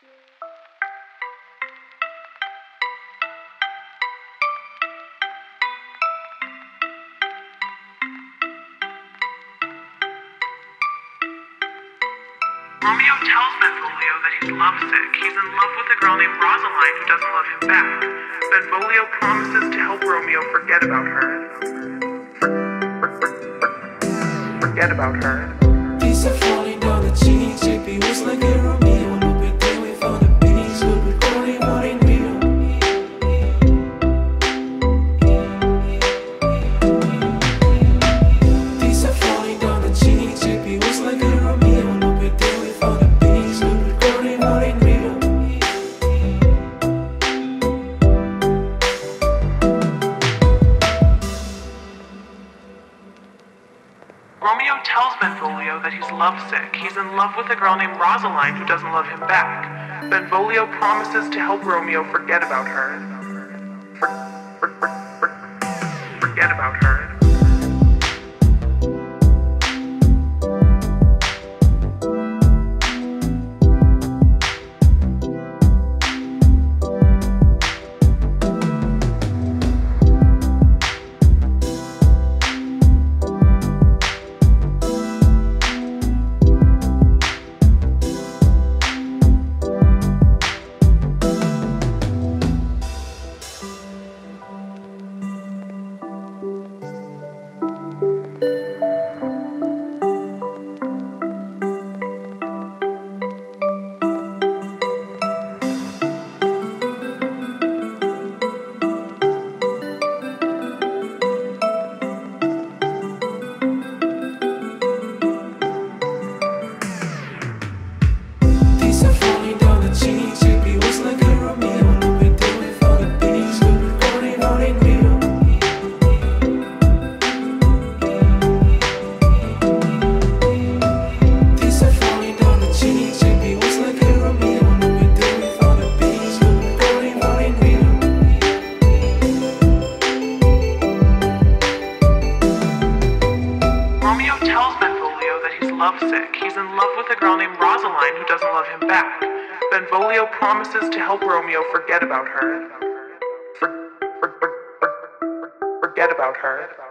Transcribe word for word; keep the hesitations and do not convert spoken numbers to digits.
Romeo tells Benvolio that he's lovesick. He's in love with a girl named Rosaline who doesn't love him back. Benvolio promises to help Romeo forget about her. For, for, for, for, forget about her. These are falling down the cheeks. J P was like a Romeo. No big day we found the beats. We'll be calling what ain't real. These are falling down the cheeks. J P was like a Romeo. No big day we found the beats. We'll be calling what ain't real. Romeo tells Benvolio that he's lovesick. He's in love with a girl named Rosaline who doesn't love him back. Benvolio promises to help Romeo forget about her. For, for, for, for, forget about her. Lovesick. He's in love with a girl named Rosaline who doesn't love him back. Benvolio promises to help Romeo forget about her. For, for, for, for, forget about her.